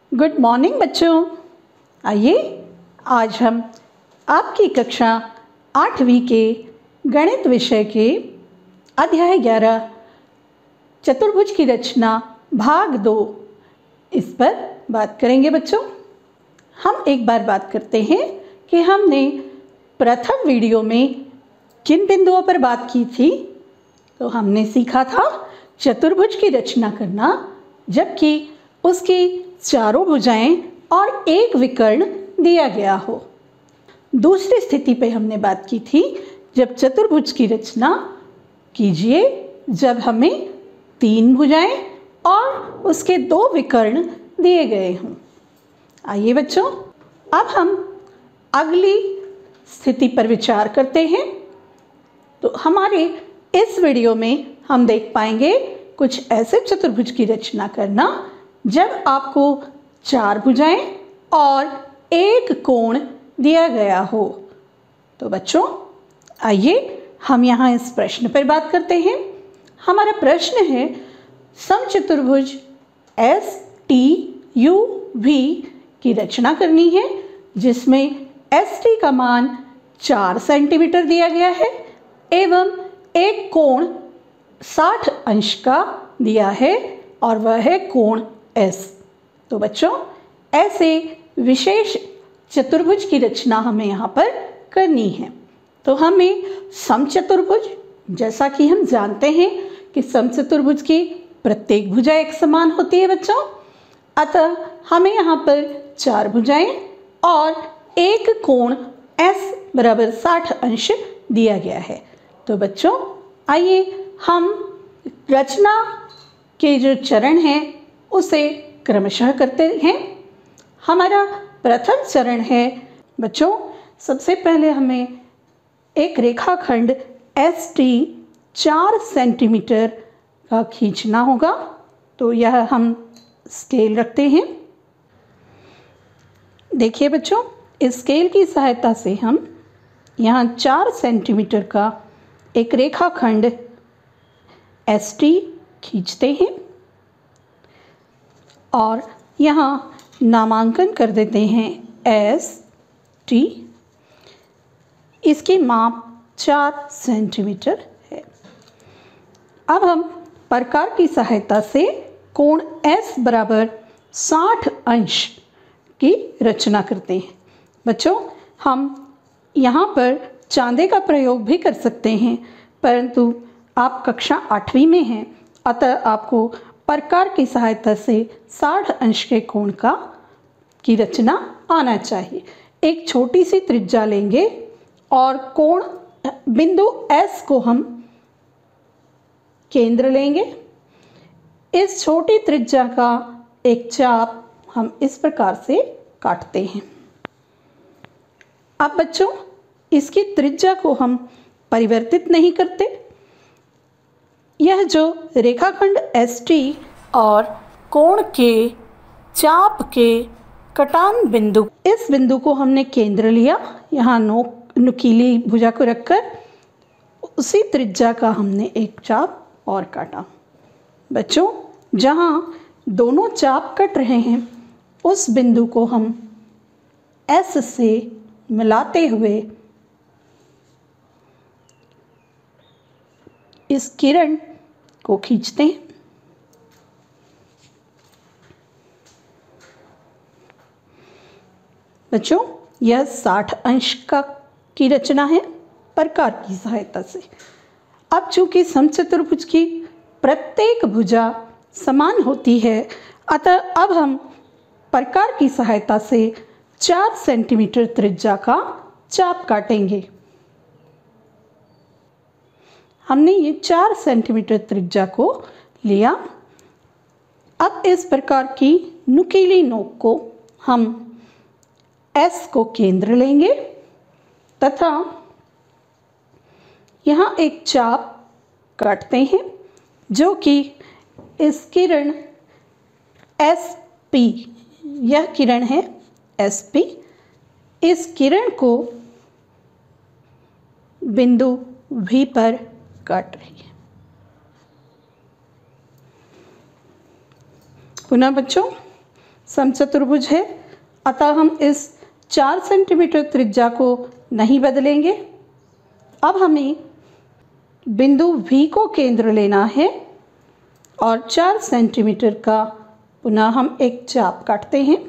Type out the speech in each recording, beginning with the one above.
Good morning बच्चों। आइए आज हम आपकी कक्षा 8वीं के गणित विषय के अध्याय 11 चतुर्भुज की रचना भाग 2 इस पर बात करेंगे। बच्चों, हम एक बार बात करते हैं कि हमने प्रथम वीडियो में किन बिंदुओं पर बात की थी। तो हमने सीखा था चतुर्भुज की रचना करना जबकि उसकी चारों भुजाएं और एक विकर्ण दिया गया हो। दूसरी स्थिति पे हमने बात की थी जब चतुर्भुज की रचना कीजिए जब हमें 3 भुजाएं और उसके 2 विकर्ण दिए गए हों। आइए बच्चों, अब हम अगली स्थिति पर विचार करते हैं। तो हमारे इस वीडियो में हम देख पाएंगे कुछ ऐसे चतुर्भुज की रचना करना जब आपको 4 भुजाएं और एक कोण दिया गया हो। तो बच्चों, आइए हम यहाँ इस प्रश्न पर बात करते हैं। हमारा प्रश्न है, समचतुर्भुज एस टी यू वी की रचना करनी है जिसमें एस टी का मान 4 सेंटीमीटर दिया गया है एवं एक कोण 60 अंश का दिया है और वह है कोण एस। तो बच्चों, ऐसे विशेष चतुर्भुज की रचना हमें यहाँ पर करनी है। तो हमें समचतुर्भुज, जैसा कि हम जानते हैं कि समचतुर्भुज की प्रत्येक भुजा एक समान होती है बच्चों, अतः हमें यहाँ पर 4 भुजाएं और एक कोण एस बराबर 60 अंश दिया गया है। तो बच्चों, आइए हम रचना के जो चरण हैं उसे क्रमशः करते हैं। हमारा प्रथम चरण है बच्चों, सबसे पहले हमें एक रेखाखंड एस टी 4 सेंटीमीटर का खींचना होगा। तो यह हम स्केल रखते हैं। देखिए बच्चों, इस स्केल की सहायता से हम यहाँ 4 सेंटीमीटर का एक रेखाखंड एस टी खींचते हैं और यहाँ नामांकन कर देते हैं एस टी। इसकी माप 4 सेंटीमीटर है। अब हम प्रकार की सहायता से कोण एस बराबर 60 अंश की रचना करते हैं। बच्चों, हम यहाँ पर चांदे का प्रयोग भी कर सकते हैं, परंतु आप कक्षा 8वीं में हैं, अतः आपको प्रकार की सहायता से 60 अंश के कोण की रचना आना चाहिए। एक छोटी सी त्रिज्या लेंगे और कोण बिंदु S को हम केंद्र लेंगे। इस छोटी त्रिज्या का एक चाप हम इस प्रकार से काटते हैं। अब बच्चों, इसकी त्रिज्या को हम परिवर्तित नहीं करते। यह जो रेखाखंड एस टी और कोण के चाप के कटान बिंदु, इस बिंदु को हमने केंद्र लिया, यहाँ नुकीली भुजा को रखकर उसी त्रिज्या का हमने एक चाप और काटा। बच्चों, जहाँ दोनों चाप कट रहे हैं उस बिंदु को हम एस से मिलाते हुए इस किरण को खींचते हैं। बच्चों, यह 60 अंश की रचना है प्रकार की सहायता से। अब चूंकि समचतुर्भुज की प्रत्येक भुजा समान होती है, अतः अब हम प्रकार की सहायता से 4 सेंटीमीटर त्रिज्या का चाप काटेंगे। हमने ये 4 सेंटीमीटर त्रिज्या को लिया। अब इस प्रकार की नुकीली नोक को हम S को केंद्र लेंगे तथा यहाँ एक चाप काटते हैं जो कि इस किरण SP, यह किरण है SP, इस किरण को बिंदु V पर काट रही है। पुनः बच्चों, समचतुर्भुज है, अतः हम इस 4 सेंटीमीटर त्रिज्या को नहीं बदलेंगे। अब हमें बिंदु V को केंद्र लेना है और 4 सेंटीमीटर का पुनः हम एक चाप काटते हैं।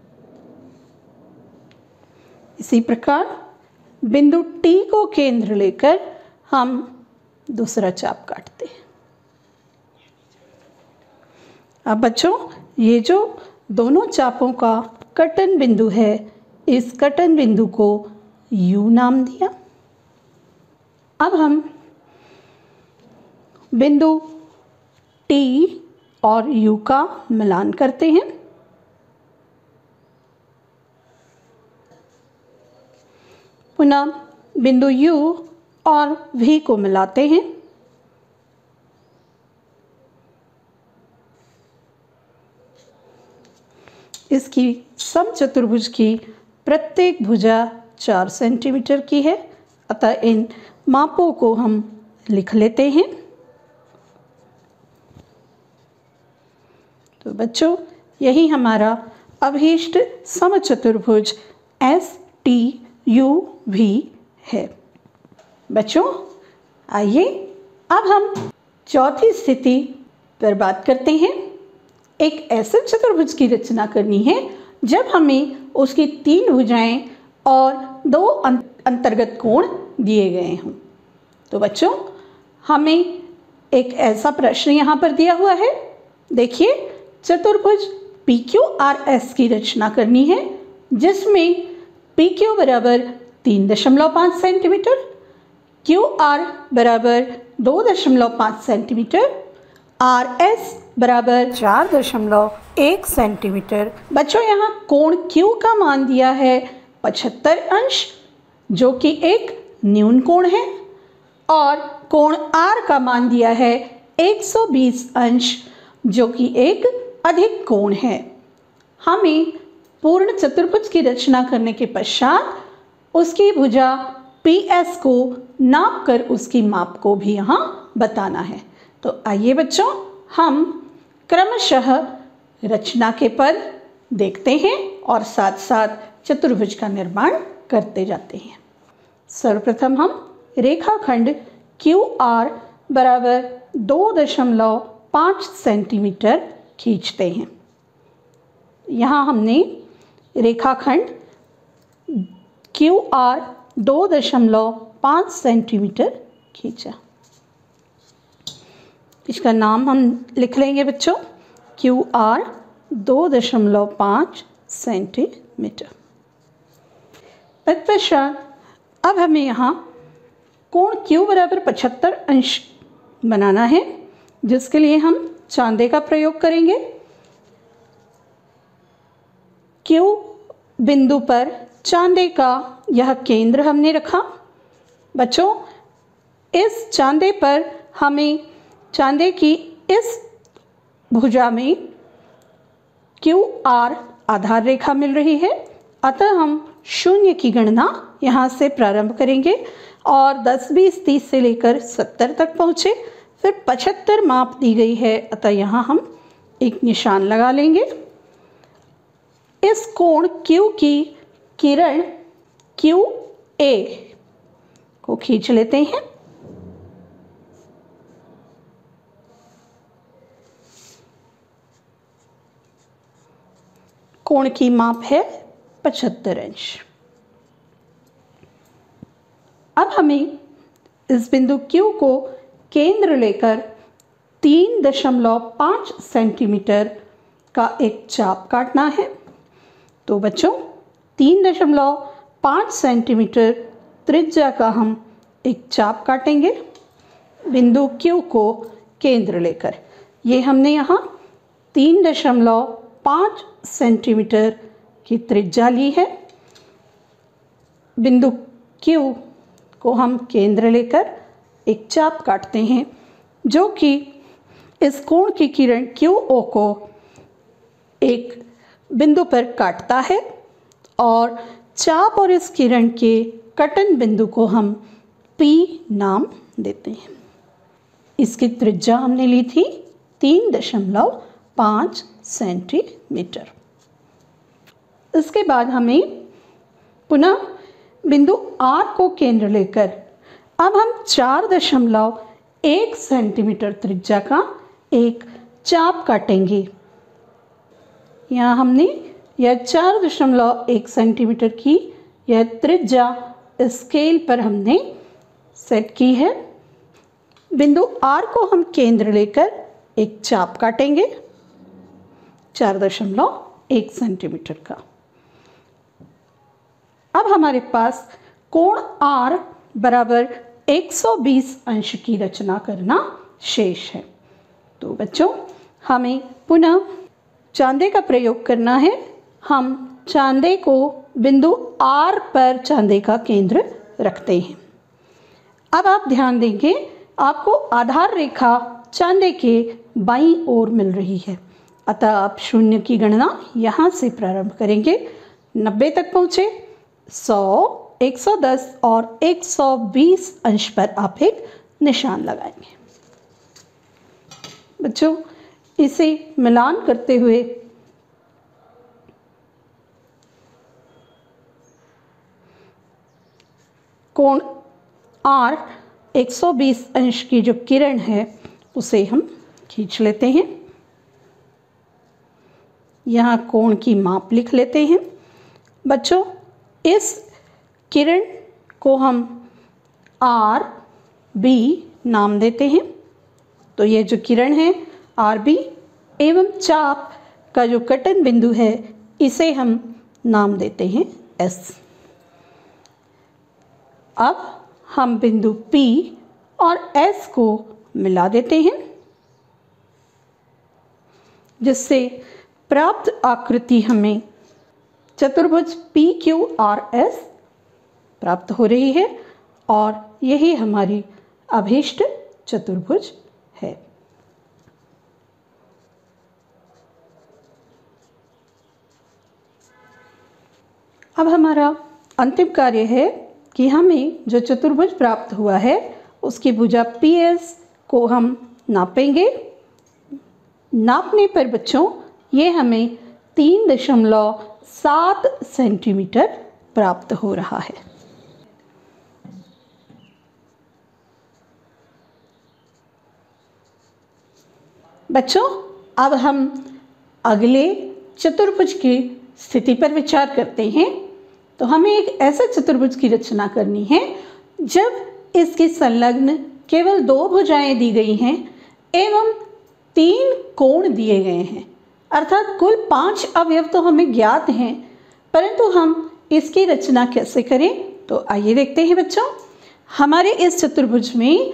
इसी प्रकार बिंदु T को केंद्र लेकर हम दूसरा चाप काटते हैं। अब बच्चों, ये जो दोनों चापों का कटन बिंदु है, इस कटन बिंदु को U नाम दिया। अब हम बिंदु T और U का मिलान करते हैं। पुनः बिंदु U और V को मिलाते हैं। इसकी समचतुर्भुज की प्रत्येक भुजा 4 सेंटीमीटर की है, अतः इन मापों को हम लिख लेते हैं। तो बच्चों, यही हमारा अभीष्ट समचतुर्भुज STUV है। बच्चों, आइए अब हम चौथी स्थिति पर बात करते हैं। एक ऐसे चतुर्भुज की रचना करनी है जब हमें उसकी 3 भुजाएं और 2 अंतर्गत कोण दिए गए हों। तो बच्चों, हमें एक ऐसा प्रश्न यहाँ पर दिया हुआ है। देखिए, चतुर्भुज PQRS की रचना करनी है जिसमें PQ बराबर 3.5 सेंटीमीटर, QR बराबर 2.5 सेंटीमीटर, RS बराबर 4.1 सेंटीमीटर। बच्चों, यहाँ कोण Q का मान दिया है 75 अंश, जो कि एक न्यून कोण है, और कोण R का मान दिया है 120 अंश, जो कि एक अधिक कोण है। हमें पूर्ण चतुर्भुज की रचना करने के पश्चात उसकी भुजा PS को नाप कर उसकी माप को भी यहाँ बताना है। तो आइए बच्चों, हम क्रमशः रचना के पद देखते हैं और साथ साथ चतुर्भुज का निर्माण करते जाते हैं। सर्वप्रथम हम रेखाखंड QR बराबर 2.5 सेंटीमीटर खींचते हैं। यहाँ हमने रेखाखंड QR 2.5 सेंटीमीटर खींचा। इसका नाम हम लिख लेंगे बच्चों, QR 2.5 सेंटीमीटर। तत्पश्चात अब हमें यहाँ कोण Q बराबर 75 अंश बनाना है, जिसके लिए हम चांदे का प्रयोग करेंगे। Q बिंदु पर चांदे का यह केंद्र हमने रखा। बच्चों, इस चांदे पर हमें चांदे की इस भुजा में QR आधार रेखा मिल रही है, अतः हम 0 की गणना यहाँ से प्रारंभ करेंगे और 10, 20, 30 से लेकर 70 तक पहुँचे। फिर 75 माप दी गई है, अतः यहाँ हम एक निशान लगा लेंगे। इस कोण Q की किरण QA को खींच लेते हैं। कोण की माप है 75 अंश। अब हमें इस बिंदु Q को केंद्र लेकर 3.5 सेंटीमीटर का एक चाप काटना है। तो बच्चों, 3.5 सेंटीमीटर त्रिज्या का हम एक चाप काटेंगे बिंदु Q को केंद्र लेकर। ये हमने यहाँ 3.5 सेंटीमीटर की त्रिज्या ली है। बिंदु Q को हम केंद्र लेकर एक चाप काटते हैं, जो कि इस कोण की किरण QO को एक बिंदु पर काटता है, और चाप और इस किरण के कटन बिंदु को हम P नाम देते हैं। इसकी त्रिज्या हमने ली थी 3.5 सेंटीमीटर। इसके बाद हमें पुनः बिंदु R को केंद्र लेकर अब हम 4.1 सेंटीमीटर त्रिज्या का एक चाप काटेंगे। यहाँ हमने यह 4.1 सेंटीमीटर की यह त्रिज्या स्केल पर हमने सेट की है। बिंदु R को हम केंद्र लेकर एक चाप काटेंगे 4.1 सेंटीमीटर का। अब हमारे पास कोण R बराबर 120 अंश की रचना करना शेष है। तो बच्चों, हमें पुनः चांदे का प्रयोग करना है। हम चांदे को बिंदु R पर चांदे का केंद्र रखते हैं। अब आप ध्यान देंगे, आपको आधार रेखा चांदे के बाईं ओर मिल रही है, अतः आप शून्य की गणना यहाँ से प्रारंभ करेंगे। 90 तक पहुँचे, 100, 110 और 120 अंश पर आप एक निशान लगाएंगे। बच्चों, इसे मिलान करते हुए कोण R 120 अंश की जो किरण है उसे हम खींच लेते हैं। यहाँ कोण की माप लिख लेते हैं। बच्चों, इस किरण को हम RB नाम देते हैं। तो ये जो किरण है RB एवं चाप का जो कटन बिंदु है इसे हम नाम देते हैं S। अब हम बिंदु P और S को मिला देते हैं, जिससे प्राप्त आकृति हमें चतुर्भुज PQRS प्राप्त हो रही है और यही हमारी अभीष्ट चतुर्भुज है। अब हमारा अंतिम कार्य है कि हमें जो चतुर्भुज प्राप्त हुआ है उसकी भुजा PS को हम नापेंगे। नापने पर बच्चों ये हमें 3.7 सेंटीमीटर प्राप्त हो रहा है। बच्चों, अब हम अगले चतुर्भुज की स्थिति पर विचार करते हैं। तो हमें एक ऐसे चतुर्भुज की रचना करनी है जब इसके संलग्न केवल 2 भुजाएं दी गई हैं एवं 3 कोण दिए गए हैं, अर्थात कुल 5 अवयव तो हमें ज्ञात हैं, परंतु हम इसकी रचना कैसे करें? तो आइए देखते हैं बच्चों। हमारे इस चतुर्भुज में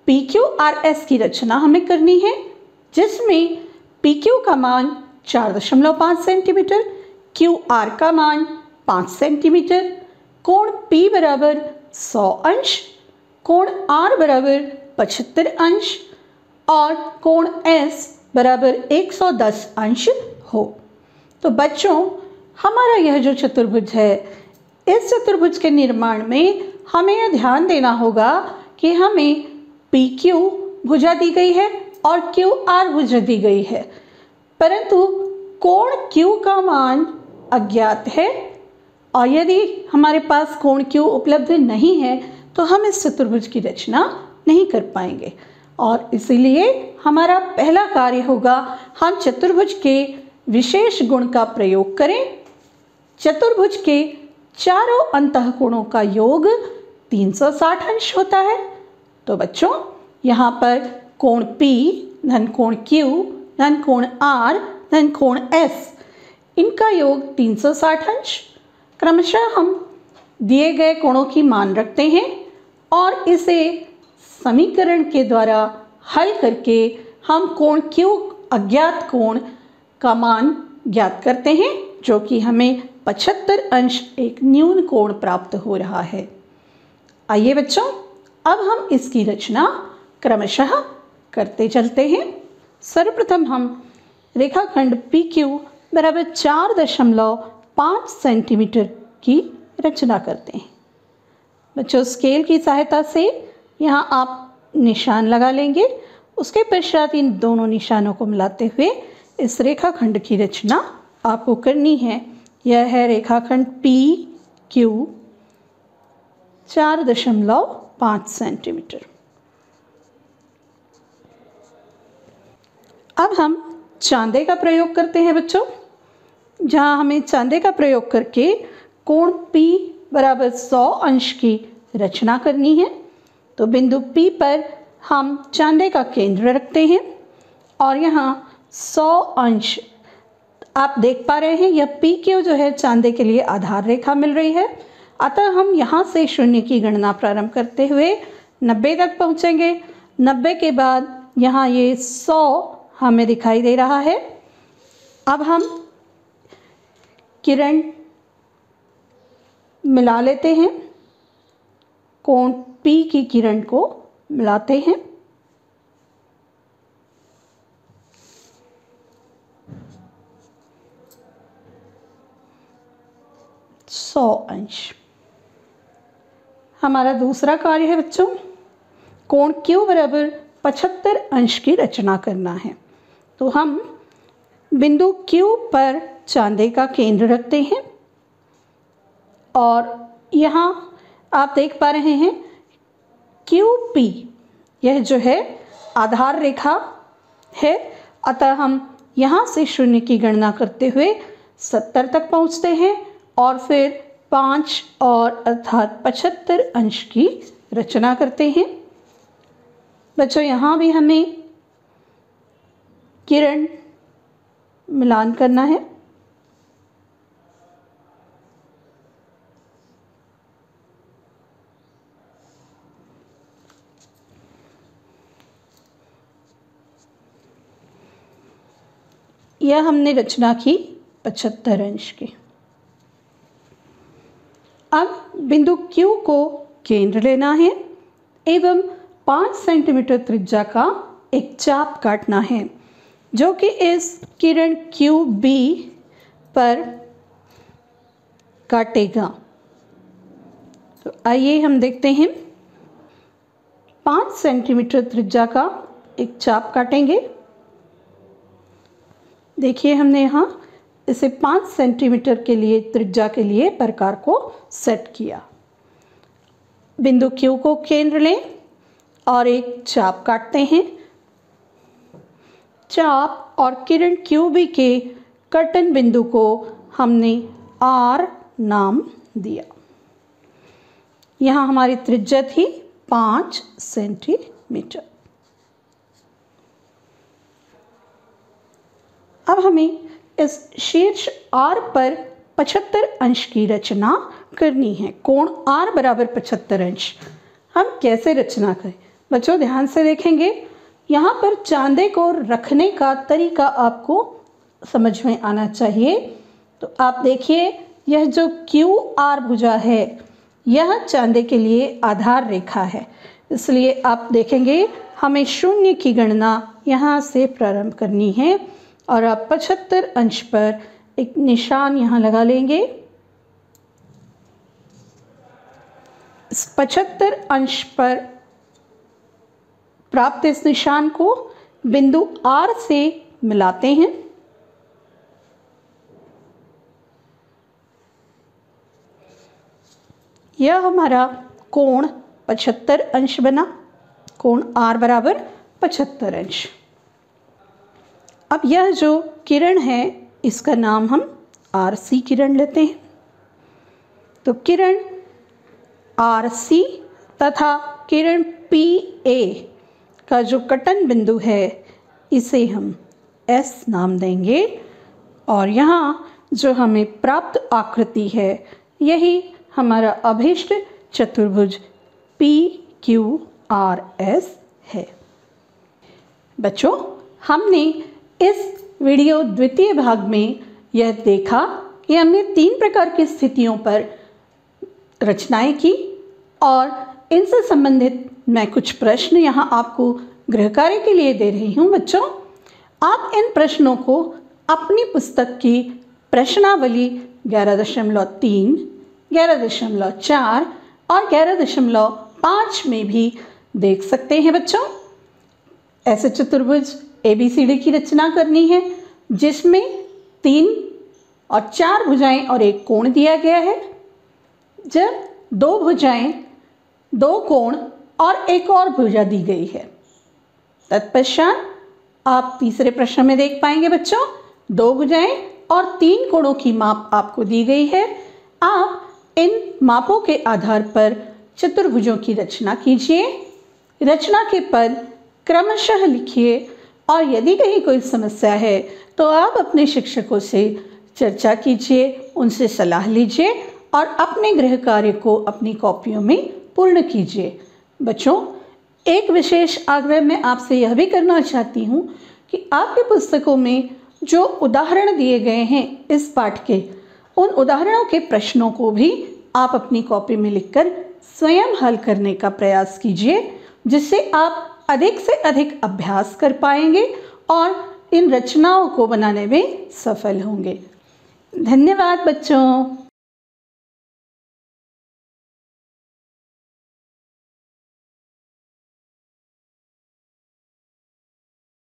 PQRS की रचना हमें करनी है, जिसमें PQ का मान 4.5 सेंटीमीटर, QR का मान 5 सेंटीमीटर, कोण P बराबर 100 अंश, कोण R बराबर 75 अंश और कोण S बराबर 110 अंश हो। तो बच्चों, हमारा यह जो चतुर्भुज है, इस चतुर्भुज के निर्माण में हमें यह ध्यान देना होगा कि हमें PQ भुजा दी गई है और QR भुजा दी गई है, परंतु कोण Q का मान अज्ञात है और यदि हमारे पास कोण Q उपलब्ध नहीं है तो हम इस चतुर्भुज की रचना नहीं कर पाएंगे। और इसीलिए हमारा पहला कार्य होगा, हम चतुर्भुज के विशेष गुण का प्रयोग करें। चतुर्भुज के चारों अंतःकोणों का योग 360 अंश होता है। तो बच्चों, यहाँ पर कोण P धन कोण Q धन कोण R धन कोण S, इनका योग 360 अंश। क्रमशः हम दिए गए कोणों की मान रखते हैं और इसे समीकरण के द्वारा हल करके हम कोण Q अज्ञात कोण का मान ज्ञात करते हैं, जो कि हमें 75 अंश एक न्यून कोण प्राप्त हो रहा है। आइए बच्चों, अब हम इसकी रचना क्रमशः करते चलते हैं। सर्वप्रथम हम रेखाखंड PQ बराबर 4.5 सेंटीमीटर की रचना करते हैं। बच्चों, स्केल की सहायता से यहाँ आप निशान लगा लेंगे। उसके पश्चात इन दोनों निशानों को मिलाते हुए इस रेखाखंड की रचना आपको करनी है। यह है रेखाखंड पी क्यू 4.5 सेंटीमीटर। अब हम चांदे का प्रयोग करते हैं बच्चों, जहाँ हमें चांदे का प्रयोग करके कोण P बराबर 100 अंश की रचना करनी है। तो बिंदु P पर हम चांदे का केंद्र रखते हैं और यहाँ 100 अंश आप देख पा रहे हैं, यह PQ जो है चांदे के लिए आधार रेखा मिल रही है। अतः हम यहाँ से शून्य की गणना प्रारंभ करते हुए 90 तक पहुँचेंगे। 90 के बाद यहाँ ये 100 हमें दिखाई दे रहा है। अब हम किरण मिला लेते हैं, कोण P की किरण को मिलाते हैं। सौ अंश हमारा दूसरा कार्य है बच्चों, कोण Q बराबर 75 अंश की रचना करना है। तो हम बिंदु Q पर चांदे का केंद्र रखते हैं और यहाँ आप देख पा रहे हैं QP यह जो है आधार रेखा है। अतः हम यहाँ से शून्य की गणना करते हुए 70 तक पहुँचते हैं और फिर 5 और अर्थात 75 अंश की रचना करते हैं। बच्चों यहाँ भी हमें किरण मिलान करना है। यह हमने रचना की 75 अंश की। अब बिंदु Q को केंद्र लेना है एवं 5 सेंटीमीटर त्रिज्या का एक चाप काटना है, जो कि इस किरण QB पर काटेगा। तो आइए हम देखते हैं, 5 सेंटीमीटर त्रिज्या का एक चाप काटेंगे। देखिए हमने यहाँ इसे 5 सेंटीमीटर के लिए त्रिज्या के लिए प्रकार को सेट किया। बिंदु Q को केंद्र लें और एक चाप काटते हैं। चाप और किरण QB के कर्तन बिंदु को हमने R नाम दिया। यहाँ हमारी त्रिज्या थी 5 सेंटीमीटर। अब हमें इस शीर्ष R पर 75 अंश की रचना करनी है। कोण R बराबर 75 अंश हम कैसे रचना करें? बच्चों ध्यान से देखेंगे, यहाँ पर चांदे को रखने का तरीका आपको समझ में आना चाहिए। तो आप देखिए, यह जो QR भुजा है यह चांदे के लिए आधार रेखा है, इसलिए आप देखेंगे हमें शून्य की गणना यहाँ से प्रारंभ करनी है और आप 75 अंश पर एक निशान यहाँ लगा लेंगे। इस 75 अंश पर प्राप्त इस निशान को बिंदु R से मिलाते हैं। यह हमारा कोण 75 अंश बना, कोण R बराबर 75 अंश। अब यह जो किरण है इसका नाम हम RC किरण लेते हैं। तो किरण RC तथा किरण PA का जो कटन बिंदु है इसे हम S नाम देंगे और यहाँ जो हमें प्राप्त आकृति है यही हमारा अभीष्ट चतुर्भुज PQRS है। बच्चों हमने इस वीडियो द्वितीय भाग में यह देखा कि हमने 3 प्रकार की स्थितियों पर रचनाएं की और इनसे संबंधित मैं कुछ प्रश्न यहाँ आपको गृह कार्य के लिए दे रही हूँ। बच्चों आप इन प्रश्नों को अपनी पुस्तक की प्रश्नावली 11.3, 11.4 और 11.5 में भी देख सकते हैं। बच्चों ऐसे चतुर्भुज ABCD की रचना करनी है जिसमें 3 और 4 भुजाएं और एक कोण दिया गया है। जब 2 भुजाएं, 2 कोण और एक और भुजा दी गई है। तत्पश्चात आप तीसरे प्रश्न में देख पाएंगे बच्चों, 2 भुजाएं और 3 कोणों की माप आपको दी गई है। आप इन मापों के आधार पर चतुर्भुजों की रचना कीजिए। रचना के पद क्रमशः लिखिए और यदि कहीं कोई समस्या है तो आप अपने शिक्षकों से चर्चा कीजिए, उनसे सलाह लीजिए और अपने गृह कार्य को अपनी कॉपियों में पूर्ण कीजिए। बच्चों, एक विशेष आग्रह मैं आपसे यह भी करना चाहती हूँ कि आपकी पुस्तकों में जो उदाहरण दिए गए हैं इस पाठ के, उन उदाहरणों के प्रश्नों को भी आप अपनी कॉपी में लिखकर स्वयं हल करने का प्रयास कीजिए, जिससे आप अधिक से अधिक अभ्यास कर पाएंगे और इन रचनाओं को बनाने में सफल होंगे। धन्यवाद बच्चों।